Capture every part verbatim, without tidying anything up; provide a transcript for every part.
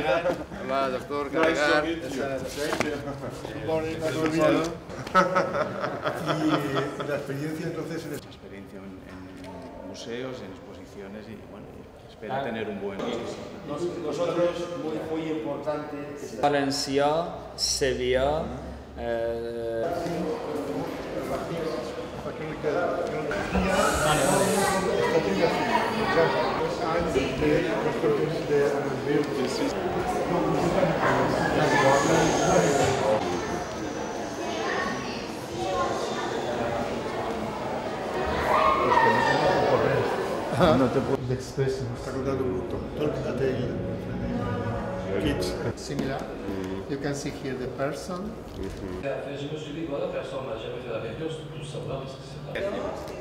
Hola, doctor Carregar. Y la experiencia entonces... La experiencia en, en museos, en exposiciones y bueno, espera tener un buen... Nosotros, muy, muy importante... Valencia, Sevilla... Eh... No te puedo expresar. Está contando un montón. Talk at the kids. Similar. You can see here the person. Je me suis dit, voilà, personne n'a jamais fait la même chose, tout savoir ce que c'est.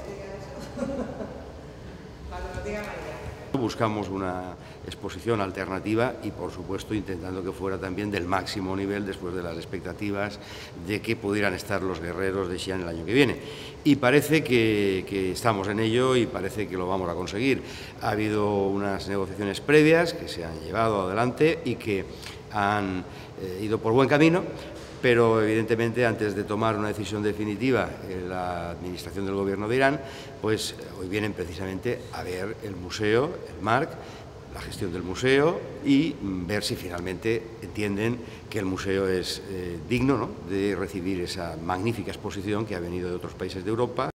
Buscamos una exposición alternativa y, por supuesto, intentando que fuera también del máximo nivel después de las expectativas de que pudieran estar los guerreros de Xi'an el año que viene. Y parece que, que estamos en ello y parece que lo vamos a conseguir. Ha habido unas negociaciones previas que se han llevado adelante y que han eh, ido por buen camino, pero evidentemente antes de tomar una decisión definitiva en la administración del gobierno de Irán, pues hoy vienen precisamente a ver el museo, el MARC, la gestión del museo y ver si finalmente entienden que el museo es eh, digno, ¿no?, de recibir esa magnífica exposición que ha venido de otros países de Europa.